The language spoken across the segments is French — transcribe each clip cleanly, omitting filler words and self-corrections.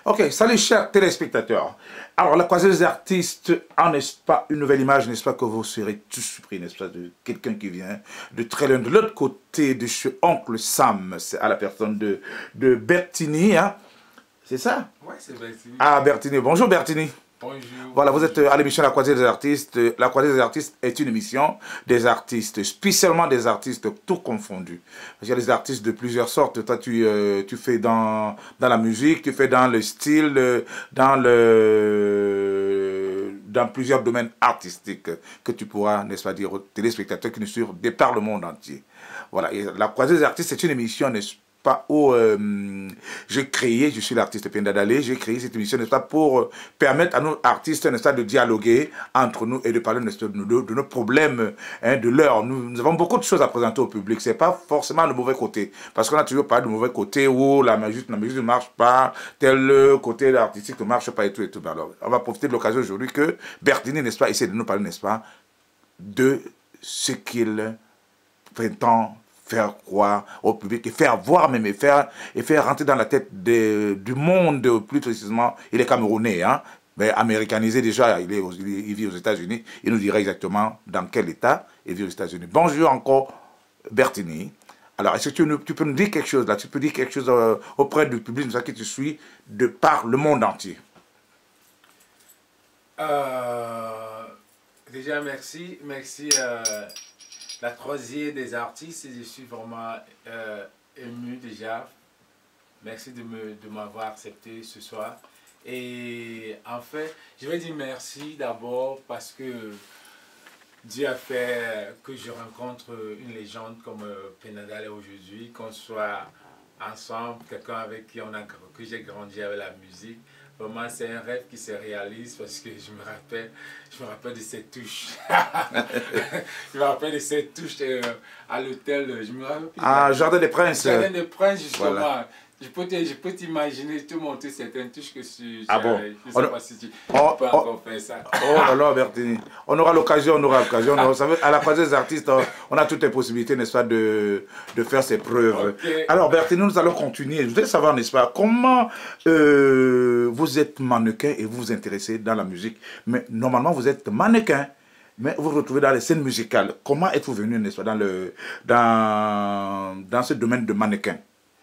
Ok, salut chers téléspectateurs. Alors, la croisée des artistes, n'est-ce pas une nouvelle image, n'est-ce pas, que vous serez tous surpris, n'est-ce pas, de quelqu'un qui vient de très loin, de l'autre côté de chez Oncle Sam, c'est à la personne de Bertini, hein. C'est ça? Ouais, c'est Bertini. Ah, Bertini. Bonjour Bertini. Bonjour. Voilà, vous êtes à l'émission La Croisée des artistes. La Croisée des artistes est une émission des artistes, spécialement des artistes tout confondus. Il y a des artistes de plusieurs sortes. Toi, tu fais dans la musique, tu fais dans le style, dans plusieurs domaines artistiques que tu pourras, n'est-ce pas, dire aux téléspectateurs qui nous suivent de par le monde entier. Voilà, et La Croisée des artistes, c'est une émission, n'est-ce pas, où je suis l'artiste Penda Dalé, j'ai créé cette émission, n'est-ce pas, pour permettre à nos artistes, n'est-ce pas, de dialoguer entre nous et de parler, n'est-ce pas, de nos problèmes, hein, de l'heure. Nous avons beaucoup de choses à présenter au public, c'est pas forcément le mauvais côté, parce qu'on a toujours parlé du mauvais côté où la musique ne marche pas, tel côté artistique ne marche pas et tout et tout. Alors, on va profiter de l'occasion aujourd'hui que Bertini, n'est-ce pas, essaie de nous parler, n'est-ce pas, de ce qu'il prétend faire croire au public et faire voir même et faire rentrer dans la tête du monde, plus précisément. Il est camerounais, hein, mais américanisé déjà, il vit aux États-Unis. Il nous dira exactement dans quel état il vit aux États-Unis. Bonjour encore Bertini. Alors, est-ce que tu peux nous dire quelque chose là? Tu peux dire quelque chose auprès du public qui te suit de par le monde entier? Déjà, merci. Merci. La croisée des artistes, je suis vraiment ému déjà. Merci de m'avoir accepté ce soir. Et en fait, je vais dire merci d'abord parce que Dieu a fait que je rencontre une légende comme Penda Dalé aujourd'hui, qu'on soit ensemble, quelqu'un avec qui que j'ai grandi avec la musique. Vraiment, c'est un rêve qui se réalise parce que je me rappelle de cette touche. Je me rappelle de cette touche à l'hôtel. Je me rappelle plus. Ah, Jardin des Princes. Jardin des Princes, justement. Voilà. Je peux t'imaginer te montrer certaines touches que ah bon? Je ne sais pas si tu peux encore faire ça. Oh là là, Bertini. On aura l'occasion, Vous savez, à la croisée des artistes, on a toutes les possibilités, n'est-ce pas, de faire ses preuves. Okay. Alors, Bertini, nous allons continuer. Je voudrais savoir, n'est-ce pas, comment vous êtes mannequin et vous vous intéressez dans la musique. Mais normalement, vous êtes mannequin, mais vous vous retrouvez dans les scènes musicales. Comment êtes-vous venu, n'est-ce pas, dans ce domaine de mannequin?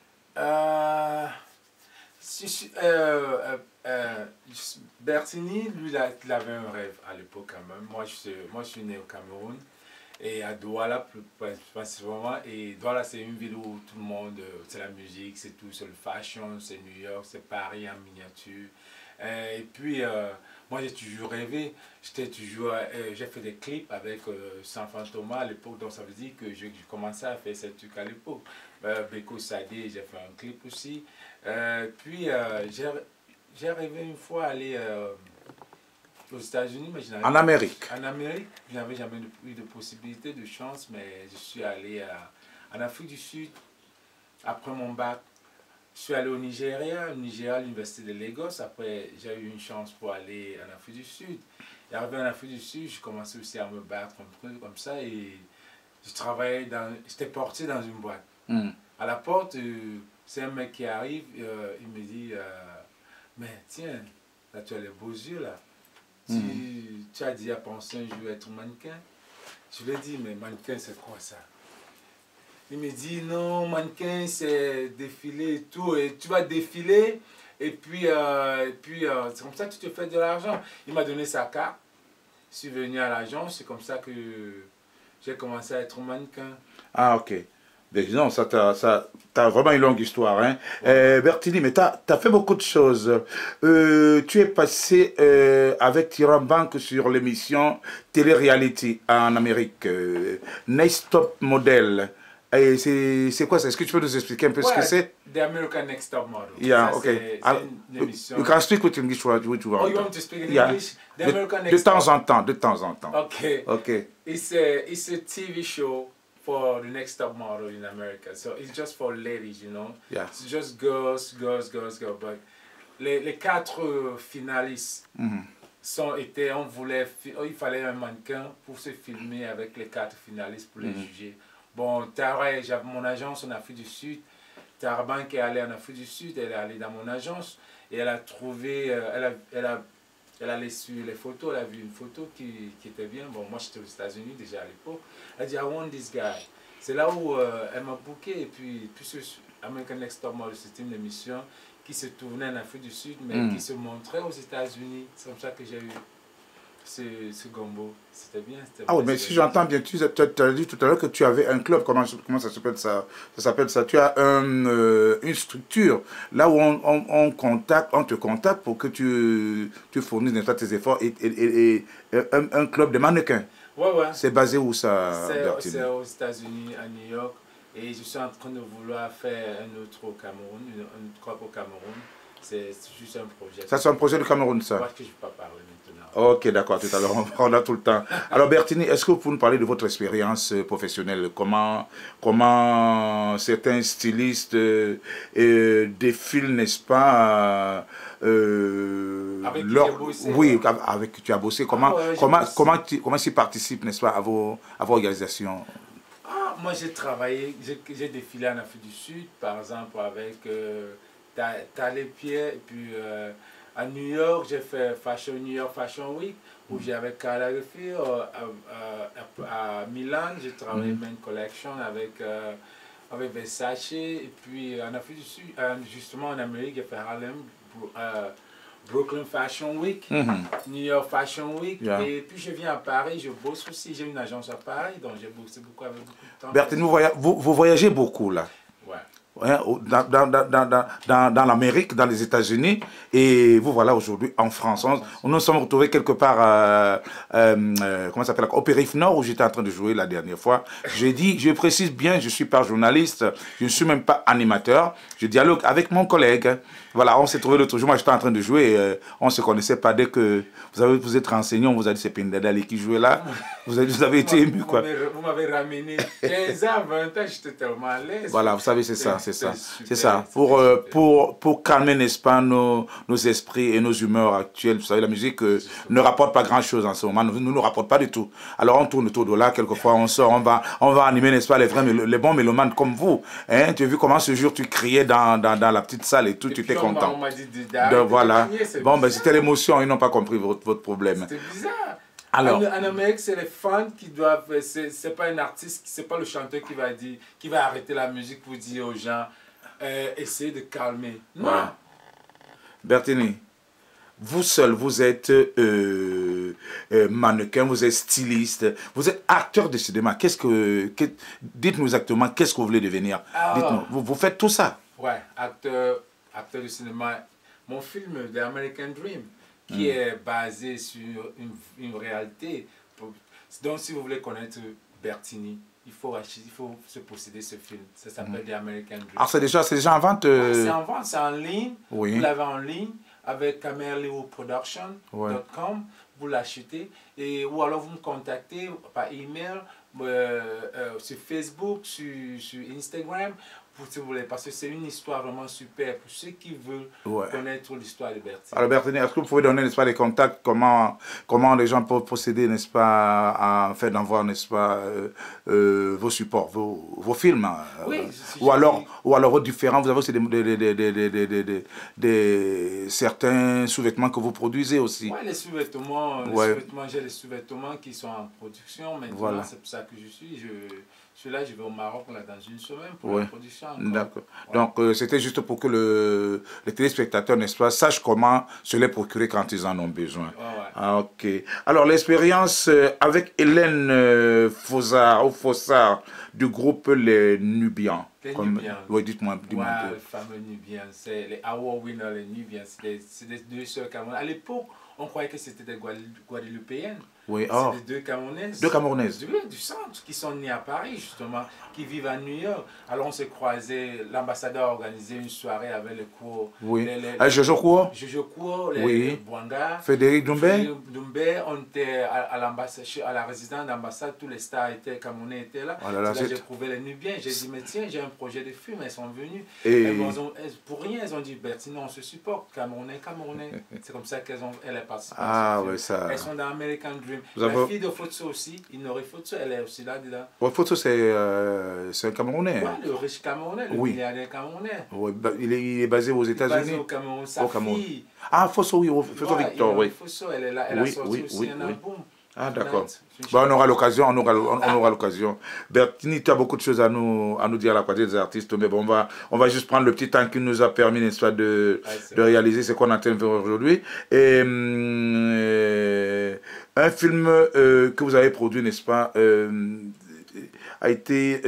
Bertini, lui, il avait un rêve à l'époque quand même. Moi, je suis né au Cameroun et à Douala principalement. Et Douala, c'est une ville où tout le monde, c'est la musique, c'est tout, c'est le fashion, c'est New York, c'est Paris en miniature. Et puis, moi, j'ai toujours rêvé. J'ai fait des clips avec Sanfant Thomas à l'époque, donc ça veut dire que j'ai commencé à faire ces trucs à l'époque. Beko Sadé, j'ai fait un clip aussi. Puis, j'ai rêvé une fois aller aux États-Unis, mais en Amérique. En Amérique, je n'avais jamais eu de possibilité, de chance, mais je suis allé en Afrique du Sud après mon bac. Je suis allé au Nigeria, à l'université de Lagos. Après, j'ai eu une chance pour aller en Afrique du Sud. Et arrivé en Afrique du Sud, je commençais aussi à me battre un peu comme ça. Et j'étais porté dans une boîte. À la porte, c'est un mec qui arrive, il me dit, mais tiens, là tu as les beaux yeux là. Tu as dit à penser un jour être mannequin. Je lui ai dit, mais mannequin c'est quoi ça? Il me dit, non, mannequin, c'est défiler et tout. Et tu vas défiler, et puis c'est comme ça que tu te fais de l'argent. Il m'a donné sa carte. Je suis venu à l'agence, c'est comme ça que j'ai commencé à être mannequin. Ah, ok. Mais non, ça t'as vraiment une longue histoire. Hein. Bertini, mais t'as fait beaucoup de choses. Tu es passé avec Tyran Bank sur l'émission Télé-Reality en Amérique. Next Top Model. C'est quoi ça? Est-ce que tu peux nous expliquer un peu ce que c'est? The American Next Top Model. Yeah, okay. You can speak with English what you want. Oh, you want to speak in English? The American Next Top. De temps en temps. Okay. Okay. It's a TV show for the next top model in America. So it's just for ladies, you know. Yeah. It's just girls. But les 4 finalistes il fallait un mannequin pour se filmer avec les 4 finalistes pour les juger. Bon, j'avais mon agence en Afrique du Sud. Tarban qui est allée en Afrique du Sud, elle est allée dans mon agence et elle a trouvé, elle allait sur les photos, elle a vu une photo qui était bien. Bon, moi j'étais aux États-Unis déjà à l'époque. Elle a dit, I want this guy. C'est là où elle m'a booké et puis American Next Top Model, c'était une émission qui se tournait en Afrique du Sud, mais qui se montrait aux États-Unis. C'est comme ça que j'ai eu ce gombo. C'était bien. Ah oui, mais si j'entends bien, tu as dit tout à l'heure que tu avais un club. Comment ça s'appelle ça? Ça s'appelle ça. Tu as une structure là où on te contacte pour que tu fournisses tes efforts et un club de mannequins. Ouais, ouais. C'est basé où ça? C'est aux États-Unis, à New York. Et je suis en train de vouloir faire un autre au Cameroun, un club au Cameroun. C'est juste un projet. Ça, c'est un projet du Cameroun, ça? Je crois que je ne vais pas parler maintenant. Ok, d'accord, tout à l'heure, on a tout le temps. Alors Bertini, est-ce que vous pouvez nous parler de votre expérience professionnelle? Comment certains stylistes défilent, n'est-ce pas avec qui tu as bossé? Oui, avec qui tu as bossé. Comment tu participes, n'est-ce pas, à vos organisations? Moi, j'ai travaillé, j'ai défilé en Afrique du Sud, par exemple, avec Talé Pierre, et puis à New York, j'ai fait New York Fashion Week, où j'avais Karla Refil. À Milan, j'ai travaillé Main Collection avec Versace, et puis en Afrique du Sud, justement en Amérique, j'ai fait Harlem, Brooklyn Fashion Week, New York Fashion Week, et puis je viens à Paris, je bosse aussi, j'ai une agence à Paris, donc j'ai bossé beaucoup avec beaucoup de temps. Bertine, vous voyagez beaucoup là? Ouais. Dans l'Amérique, dans les États-Unis, et vous voilà aujourd'hui en France. On nous sommes retrouvés quelque part, comment ça s'appelle, au Périph' Nord, où j'étais en train de jouer la dernière fois. Je précise bien, je ne suis pas journaliste, je ne suis même pas animateur, je dialogue avec mon collègue. Voilà, on s'est trouvé l'autre jour, moi j'étais en train de jouer, on ne se connaissait pas. Dès que vous êtes renseigné, on vous a dit c'est Pindadali qui jouait là, vous avez été ému quoi. Vous m'avez ramené 15 ans, 20 ans, j'étais tellement à l'aise. Voilà, vous savez, c'est ça. C'est ça. Pour calmer, n'est-ce pas, nos esprits et nos humeurs actuelles. Vous savez, la musique ne rapporte pas grand-chose en ce moment, ne nous rapporte pas du tout. Alors on tourne autour de là, quelquefois on sort, on va animer, n'est-ce pas, les bons mélomanes comme vous. Hein? Tu as vu comment ce jour tu criais dans la petite salle et tout, tu étais content. On m'a dit voilà. Bon, ben c'était l'émotion, ils n'ont pas compris votre problème. C'était bizarre. Alors, en Amérique, c'est les fans qui doivent. C'est pas un artiste, c'est pas le chanteur qui va arrêter la musique pour dire aux gens essayez de calmer. Non. Voilà. Bertini, vous seul, vous êtes mannequin, vous êtes styliste, vous êtes acteur de cinéma. Dites-nous exactement qu'est-ce que vous voulez devenir. Dites-nous, vous faites tout ça? Ouais, acteur de cinéma. Mon film, The American Dream, qui est basé sur une réalité. Donc, si vous voulez connaître Bertini, il faut se posséder ce film. Ça s'appelle The American Dream. Ah, c'est déjà en vente C'est en vente, c'est en ligne. Oui. Vous l'avez en ligne avec camerleoproduction.com. Vous l'achetez ou alors vous me contactez par email, sur Facebook, sur Instagram. Si vous voulez, parce que c'est une histoire vraiment super pour ceux qui veulent connaître l'histoire de Bertini. Alors Bertini, est-ce que vous pouvez donner, n'est-ce pas, les contacts, comment les gens peuvent procéder, n'est-ce pas, à faire d'envoi, n'est-ce pas, vos supports, vos films, oui, ou alors vos différents, vous avez aussi certains sous-vêtements que vous produisez aussi. Oui, les sous-vêtements, j'ai les sous-vêtements qui sont en production maintenant, voilà. C'est pour ça que je suis là, je vais au Maroc là, dans une semaine pour la production. D'accord. Donc, c'était juste pour que les téléspectateurs, n'est-ce pas, sachent comment se les procurer quand ils en ont besoin. Ah, ok. Alors, l'expérience avec Hélène Fossard du groupe Les Nubians. Les Nubians. Oui, dites-moi un peu. Les fameux Nubians, c'est les award winners, les Nubians. C'est des deux sœurs camerounaises. À l'époque, on croyait que c'était des Guadeloupéennes. Oui, c'est des deux Camerounaises. Deux Camerounaises. Du centre, qui sont nées à Paris, justement, qui vivent à New York. Alors on s'est croisés, l'ambassadeur a organisé une soirée avec les cours. Oui. Jojo Cour. Jojo Cour, les Bouanga. Frédéric Doumbé. On était à la résidence d'ambassade, tous les stars camerounais étaient là. Là j'ai trouvé les Nubiens, j'ai dit, mais tiens, j'ai un projet de film, elles sont venues. Pour rien, elles ont dit, Bertini, on se supporte, Camerounais. C'est comme ça qu'elles participé Ah, à ce film. ouais, ça. Elles sont dans American Dream. Vous avez... La fille de Fotso aussi, Inori Fotso, elle est aussi là-dedans. Votre photo, c'est un Camerounais. Ouais, le riche Camerounais, le Oui. milliardaire Camerounais. Ouais, il est basé aux Il est basé États-Unis. au Cameroun. Sa Au Cameroun. fille. Ah, Fosso, oui, Fosso Ouais, Victor, Inori oui. Fotso, elle est là. Elle a Oui, sorti oui, aussi oui, un oui. album. Ah, d'accord. Tonight. Bon, on aura l'occasion, on aura l'occasion. Bertini, tu as beaucoup de choses à nous dire à la qualité des artistes, mais bon, on va juste prendre le petit temps qui nous a permis, n'est-ce pas, de réaliser ce qu'on est en train de faire aujourd'hui. Et un film que vous avez produit, n'est-ce pas, a été,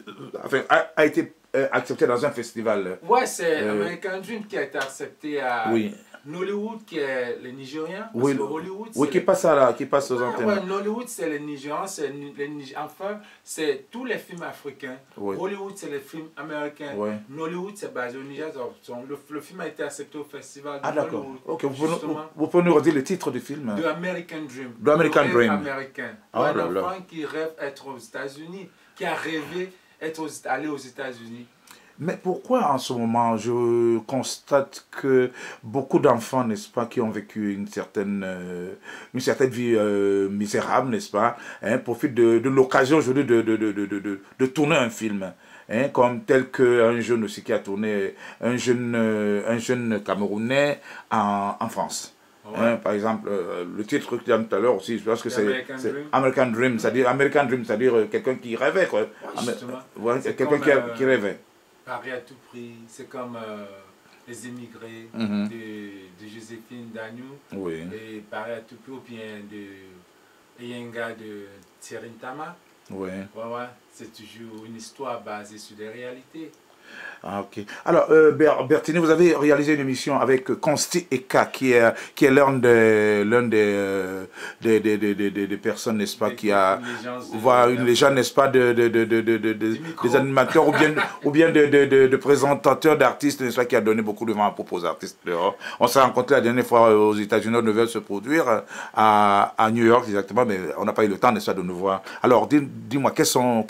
accepté dans un festival. Ouais, c'est American Dream qui a été accepté à Nollywood, qui est les Nigériens. Oui, Hollywood, oui, qui passe aux antennes. Ouais, Nollywood, c'est les Nigérians, enfin, c'est tous les films africains. Oui. Hollywood, c'est les films américains. Oui. Nollywood, c'est basé au Niger. Le film a été accepté au festival de d'accord. Nollywood. Ok, vous pouvez nous redire le titre du film? De American Dream. De American Dream. Américain. Oh un là là. enfant qui rêve d'être aux États-Unis, qui a rêvé aller aux États-Unis. Mais pourquoi en ce moment je constate que beaucoup d'enfants, n'est-ce pas, qui ont vécu une certaine vie misérable, n'est-ce pas, hein, profitent de l'occasion aujourd'hui de tourner un film, hein, comme tel qu'un jeune aussi qui a tourné, un jeune Camerounais en France. Ouais. Hein, par exemple, le titre que tu as dit tout à l'heure aussi, je pense que c'est American Dream, c'est-à-dire quelqu'un qui rêvait, quoi. Ouais, quelqu'un qui rêvait. Paris à tout prix, c'est comme Les Émigrés de Joséphine Dagnou, et Paris à tout prix, ou bien de Yenga de Thierry Ntama. C'est toujours une histoire basée sur des réalités. Ah, ok. Alors, Bertini, vous avez réalisé une émission avec Consti Eka, qui est l'un des personnes, n'est-ce pas, qui a une légende, n'est-ce pas, des animateurs ou bien de présentateurs d'artistes, n'est-ce pas, qui a donné beaucoup de vent à propos aux artistes dehors. On s'est rencontrés la dernière fois aux États-Unis, on devait se produire à New York exactement, mais on n'a pas eu le temps, n'est-ce pas, de nous voir. Alors, dis-moi, quelles sont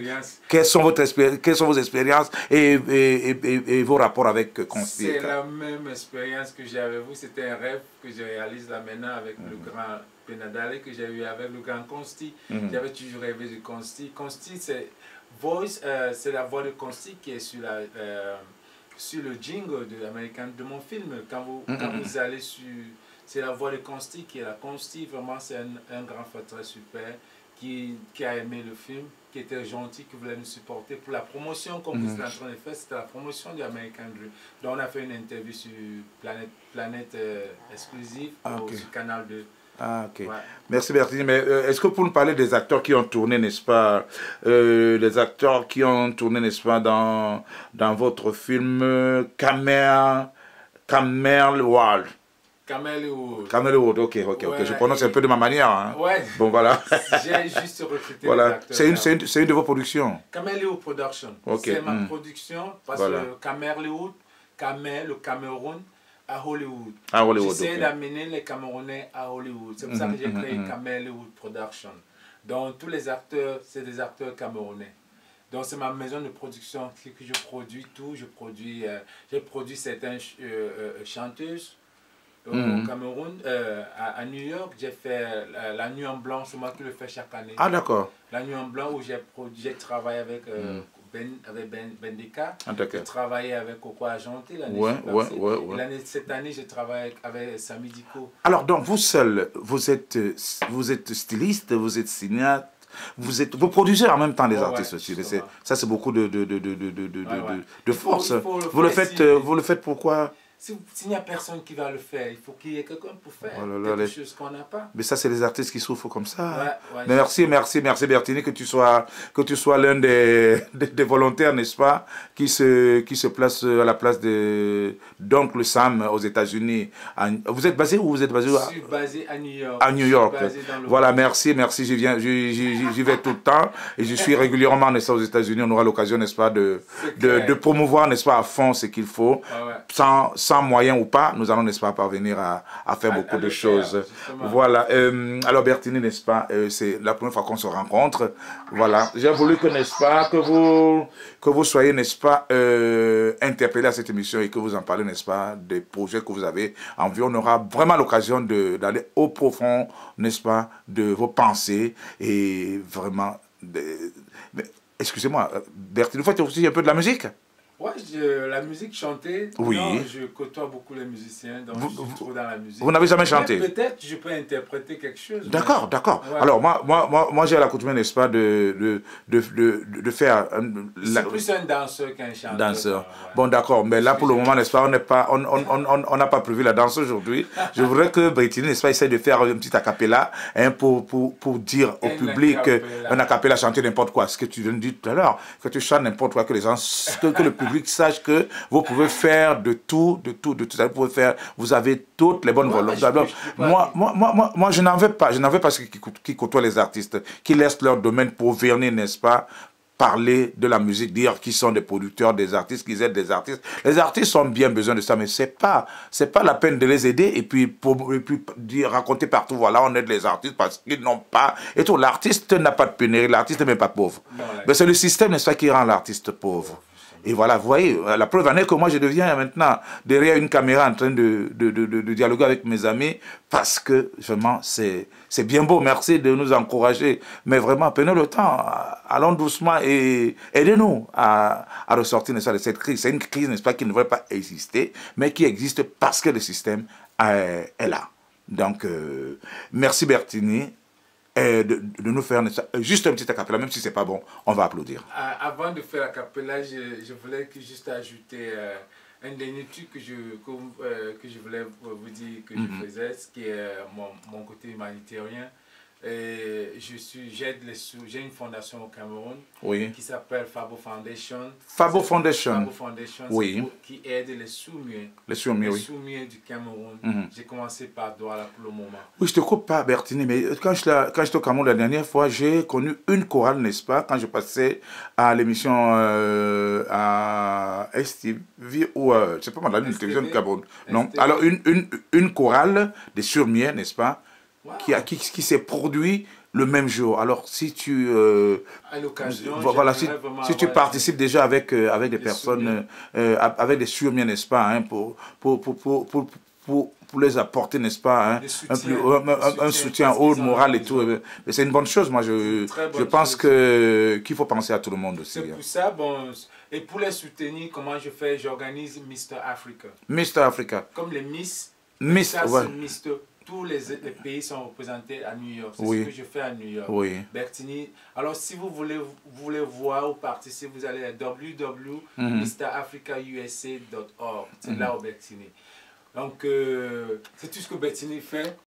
vos expériences et vos rapports avec Consti? C'est la même expérience que j'ai avec vous. C'était un rêve que je réalise là maintenant avec le grand Penadale que j'ai eu avec le grand Consti. J'avais toujours rêvé de Consti. Consti, c'est la voix de Consti qui est sur le jingle de mon film. Quand vous allez sur... C'est la voix de Consti qui est là. Consti, vraiment, c'est un grand frère très super qui a aimé le film, qui était gentil, qui voulait nous supporter. Pour la promotion qu'on vous êtes en train de faire, c'était la promotion du American Dream. Donc on a fait une interview sur Planète Exclusive sur Canal 2. Ah, ok. Ouais. Merci Bertini. Mais est-ce que vous pouvez nous parler des acteurs qui ont tourné, n'est-ce pas, les acteurs qui ont tourné, n'est-ce pas, dans votre film Camerle World? Camelwood, ok. Je prononce un peu de ma manière. Hein. Ouais. Bon, voilà. J'ai juste recruté voilà. C'est une de vos productions. Camelwood Production. Okay. C'est ma production parce que Camelwood, le Cameroun, à Hollywood. J'essaie d'amener les Camerounais à Hollywood. C'est pour ça que j'ai créé Camelwood Production. Donc, tous les acteurs, c'est des acteurs camerounais. Donc, c'est ma maison de production que je produis tout. J'ai produit certaines chanteuses. Au Cameroun, à New York, j'ai fait la Nuit en Blanc, c'est moi qui le fais chaque année. Ah, d'accord. La Nuit en Blanc où j'ai travaillé avec Ben Deka. J'ai travaillé avec Coco Argenté l'année cette année, j'ai travaillé avec Sami Diko. Alors, donc, vous seul, vous êtes styliste, vous êtes cinéaste, vous produisez en même temps les artistes aussi. Ça, c'est beaucoup de force. Vous le faites pourquoi? S'il n'y a personne qui va le faire, il faut qu'il y ait quelqu'un pour faire quelque chose qu'on n'a pas. Mais ça, c'est les artistes qui souffrent comme ça. Merci Bertini, que tu sois l'un des volontaires, n'est-ce pas, qui se place à la place d'Oncle Sam aux États-Unis. Vous êtes basé où? Je suis basé à New York. À New York. Voilà, merci, j'y vais tout le temps et je suis régulièrement, n'est-ce pas, aux États-Unis. On aura l'occasion, n'est-ce pas, de promouvoir, n'est-ce pas, à fond ce qu'il faut, sans sans moyens ou pas, nous allons, n'est-ce pas, parvenir à faire beaucoup de choses. Voilà. Alors, Bertini, n'est-ce pas, c'est la première fois qu'on se rencontre. Voilà. J'ai voulu que, n'est-ce pas, que vous soyez, n'est-ce pas, interpellés à cette émission et que vous en parlez, n'est-ce pas, des projets que vous avez en vue. On aura vraiment l'occasion d'aller au profond, n'est-ce pas, de vos pensées et vraiment... Excusez-moi, Bertini, vous faites aussi un peu de la musique? Ouais, la musique chantée, oui. Non, je côtoie beaucoup les musiciens, donc je suis trop dans la musique. Vous n'avez jamais chanté? Peut-être je peux interpréter quelque chose. D'accord, mais... d'accord. Ouais. Alors, moi j'ai l'accoutumance, n'est-ce pas, de faire... C'est plus un danseur qu'un chanteur. Danseur. Ouais. Bon, d'accord, mais là, pour le moment, n'est-ce pas, on n'a pas prévu la danse aujourd'hui. Je voudrais que Bertini, n'est-ce pas, essaye de faire un petit acapella hein, pour dire au public, un acapella, chanter n'importe quoi. Ce que tu viens de dire tout à l'heure, que tu chantes n'importe quoi, que les gens, que le public sache que vous pouvez faire de tout ça. Vous pouvez faire, vous avez toutes les bonnes volontés. Moi, je n'en veux pas ceux qui côtoient les artistes, qui laissent leur domaine pour venir, n'est-ce pas, parler de la musique, dire qu'ils sont des producteurs, des artistes, qu'ils aident des artistes. Les artistes ont bien besoin de ça, mais c'est pas la peine de les aider et puis raconter partout, voilà, on aide les artistes parce qu'ils n'ont pas, et tout. L'artiste n'a pas de pénurie, l'artiste n'est même pas pauvre. Mais c'est le système, n'est-ce pas, qui rend l'artiste pauvre. Et voilà, vous voyez, la preuve en est que moi je deviens maintenant derrière une caméra en train de dialoguer avec mes amis parce que vraiment c'est bien beau, merci de nous encourager, mais vraiment prenez le temps, allons doucement et aidez-nous à ressortir de cette crise. C'est une crise, n'est-ce pas, qui ne devrait pas exister, mais qui existe parce que le système est là. Donc, merci Bertini. De nous faire juste un petit acapella, même si c'est pas bon, on va applaudir. Avant de faire l'acapella, je voulais juste ajouter un dernier truc que je voulais vous dire que je faisais, ce qui est mon côté humanitaire. J'ai une fondation au Cameroun qui s'appelle Fabo Foundation. Fabo Foundation, oui. Qui aide les sourds-muets du Cameroun. J'ai commencé par Douala pour le moment. Oui, je te coupe pas, Bertini, mais quand j'étais au Cameroun la dernière fois, j'ai connu une chorale, n'est-ce pas, quand je passais à l'émission à STV ou je sais pas mal, la télévision du Cameroun. Non, alors une chorale des sourds-muets, n'est-ce pas? Wow. Qui s'est produit le même jour. Alors, si tu... à l'occasion, voilà, si tu participes déjà avec des personnes, avec des sourds-muets, n'est-ce pas, hein, pour les apporter, n'est-ce pas, hein, un soutien haut, moral et tout. Mais c'est une bonne chose, moi, je pense qu'il faut penser à tout le monde aussi. C'est pour ça, bon... Et pour les soutenir, comment je fais? J'organise Mr. Africa. Mr. Africa. Comme les Miss. Miss, ouais. Mr. Tous les pays sont représentés à New York. C'est ce que je fais à New York. Bertini. Alors, si vous voulez voir ou participer, vous allez à www.mrafricausa.org. C'est là où Bertini. Donc, c'est tout ce que Bertini fait.